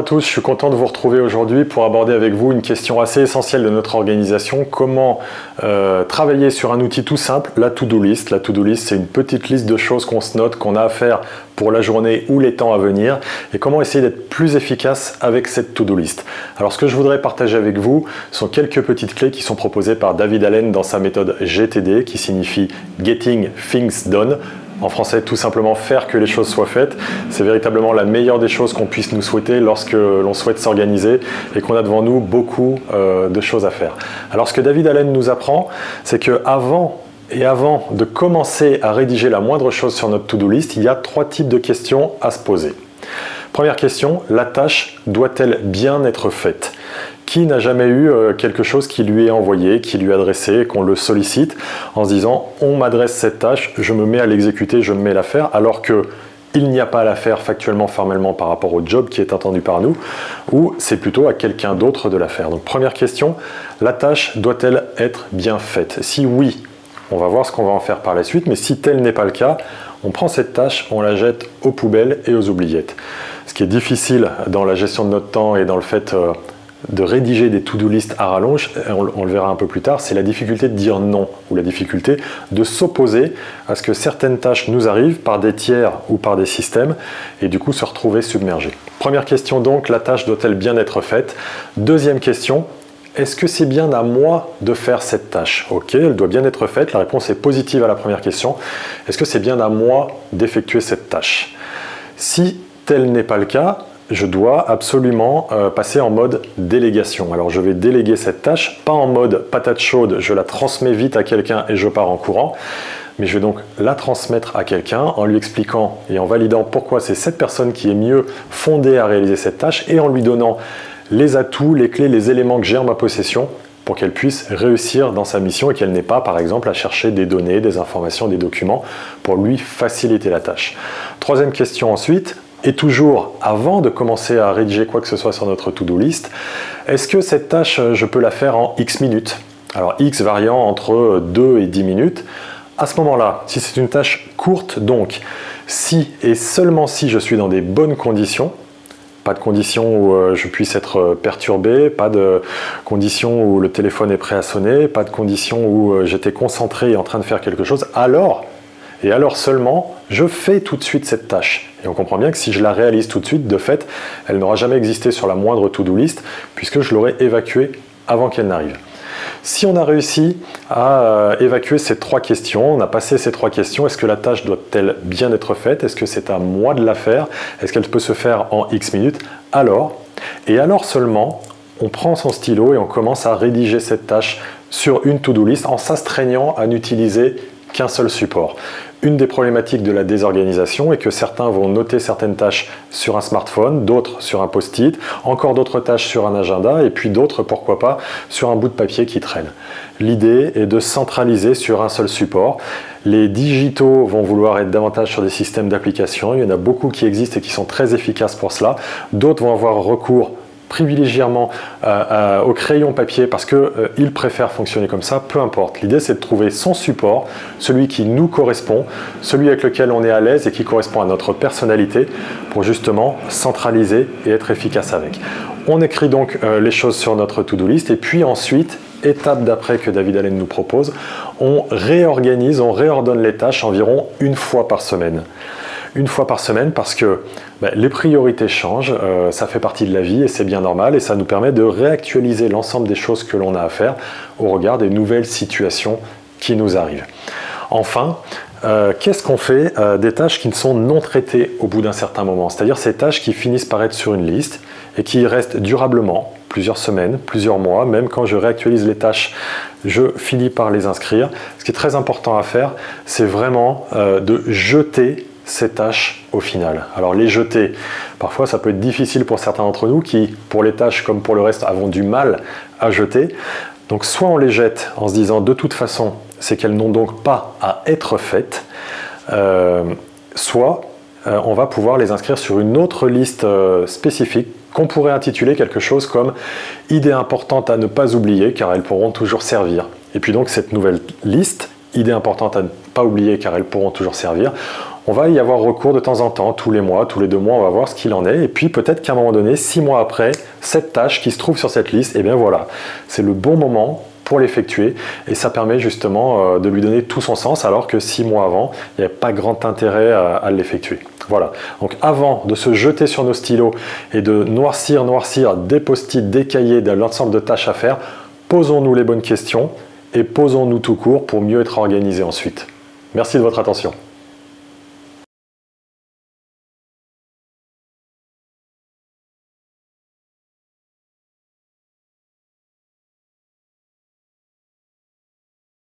à tous, je suis content de vous retrouver aujourd'hui pour aborder avec vous une question assez essentielle de notre organisation. Comment travailler sur un outil tout simple, la to-do list. La to-do list, c'est une petite liste de choses qu'on se note, qu'on a à faire pour la journée ou les temps à venir. Et comment essayer d'être plus efficace avec cette to-do list. Alors ce que je voudrais partager avec vous sont quelques petites clés qui sont proposées par David Allen dans sa méthode GTD, qui signifie Getting Things Done. En français, tout simplement faire que les choses soient faites. C'est véritablement la meilleure des choses qu'on puisse nous souhaiter lorsque l'on souhaite s'organiser et qu'on a devant nous beaucoup de choses à faire. Alors ce que David Allen nous apprend, c'est qu'avant de commencer à rédiger la moindre chose sur notre to-do list, il y a 3 types de questions à se poser. Première question, la tâche doit-elle bien être faite ? Qui n'a jamais eu quelque chose qui lui est envoyé, qui lui est adressé, qu'on le sollicite en se disant « on m'adresse cette tâche, je me mets à l'exécuter, je me mets à la faire » alors qu'il n'y a pas à la faire factuellement, formellement par rapport au job qui est attendu par nous, ou c'est plutôt à quelqu'un d'autre de la faire. Donc première question, la tâche doit-elle être bien faite? Si oui, on va voir ce qu'on va en faire par la suite, mais si tel n'est pas le cas, on prend cette tâche, on la jette aux poubelles et aux oubliettes. Ce qui est difficile dans la gestion de notre temps et dans le fait de rédiger des to-do list à rallonge, on le verra un peu plus tard, c'est la difficulté de dire non, ou la difficulté de s'opposer à ce que certaines tâches nous arrivent par des tiers ou par des systèmes, et du coup se retrouver submergé. Première question donc, la tâche doit-elle bien être faite? Deuxième question, est-ce que c'est bien à moi de faire cette tâche? Ok, elle doit bien être faite, la réponse est positive à la première question. Est-ce que c'est bien à moi d'effectuer cette tâche? Si tel n'est pas le cas, je dois absolument passer en mode délégation. Alors je vais déléguer cette tâche, pas en mode patate chaude, je la transmets vite à quelqu'un et je pars en courant, mais je vais donc la transmettre à quelqu'un en lui expliquant et en validant pourquoi c'est cette personne qui est mieux fondée à réaliser cette tâche et en lui donnant les atouts, les clés, les éléments que j'ai en ma possession pour qu'elle puisse réussir dans sa mission et qu'elle n'ait pas, par exemple, à chercher des données, des informations, des documents pour lui faciliter la tâche. Troisième question ensuite, et toujours avant de commencer à rédiger quoi que ce soit sur notre to-do list, est-ce que cette tâche, je peux la faire en X minutes? Alors X variant entre 2 et 10 minutes. À ce moment-là, si c'est une tâche courte, donc si et seulement si je suis dans des bonnes conditions, pas de conditions où je puisse être perturbé, pas de conditions où le téléphone est prêt à sonner, pas de conditions où j'étais concentré et en train de faire quelque chose, alors seulement, je fais tout de suite cette tâche. Et on comprend bien que si je la réalise tout de suite, de fait, elle n'aura jamais existé sur la moindre to-do list, puisque je l'aurai évacuée avant qu'elle n'arrive. Si on a réussi à évacuer ces 3 questions, on a passé ces 3 questions, est-ce que la tâche doit-elle bien être faite? Est-ce que c'est à moi de la faire? Est-ce qu'elle peut se faire en X minutes? Alors seulement, on prend son stylo et on commence à rédiger cette tâche sur une to-do list en s'astreignant à n'utiliser qu'un seul support. Une des problématiques de la désorganisation est que certains vont noter certaines tâches sur un smartphone, d'autres sur un post-it, encore d'autres tâches sur un agenda et puis d'autres, pourquoi pas, sur un bout de papier qui traîne. L'idée est de centraliser sur un seul support. Les digitaux vont vouloir être davantage sur des systèmes d'application. Il y en a beaucoup qui existent et qui sont très efficaces pour cela. D'autres vont avoir recours privilégièrement au crayon papier parce qu'ils préfèrent fonctionner comme ça, peu importe. L'idée c'est de trouver son support, celui qui nous correspond, celui avec lequel on est à l'aise et qui correspond à notre personnalité pour justement centraliser et être efficace avec. On écrit donc les choses sur notre to-do list et puis ensuite, étape d'après que David Allen nous propose, on réorganise, on réordonne les tâches environ une fois par semaine. Une fois par semaine parce que les priorités changent, ça fait partie de la vie et c'est bien normal et ça nous permet de réactualiser l'ensemble des choses que l'on a à faire au regard des nouvelles situations qui nous arrivent. Enfin, qu'est-ce qu'on fait des tâches qui ne sont non traitées au bout d'un certain moment? C'est-à-dire ces tâches qui finissent par être sur une liste et qui restent durablement, plusieurs semaines, plusieurs mois, même quand je réactualise les tâches, je finis par les inscrire. Ce qui est très important à faire, c'est vraiment de jeter ces tâches au final. Alors les jeter, parfois ça peut être difficile pour certains d'entre nous qui, pour les tâches comme pour le reste, avons du mal à jeter. Donc soit on les jette en se disant de toute façon, c'est qu'elles n'ont donc pas à être faites, soit on va pouvoir les inscrire sur une autre liste spécifique qu'on pourrait intituler quelque chose comme « idées importantes à ne pas oublier car elles pourront toujours servir ». Et puis donc cette nouvelle liste, idées importantes à ne pas oublier car elles pourront toujours servir, On va y avoir recours de temps en temps, tous les mois, tous les 2 mois, on va voir ce qu'il en est. Et puis peut-être qu'à un moment donné, 6 mois après, cette tâche qui se trouve sur cette liste, et bien voilà, c'est le bon moment pour l'effectuer. Et ça permet justement de lui donner tout son sens, alors que 6 mois avant, il n'y avait pas grand intérêt à l'effectuer. Voilà, donc avant de se jeter sur nos stylos et de noircir des post-it, des cahiers, de l'ensemble de tâches à faire, posons-nous les bonnes questions et posons-nous tout court pour mieux être organisé ensuite. Merci de votre attention.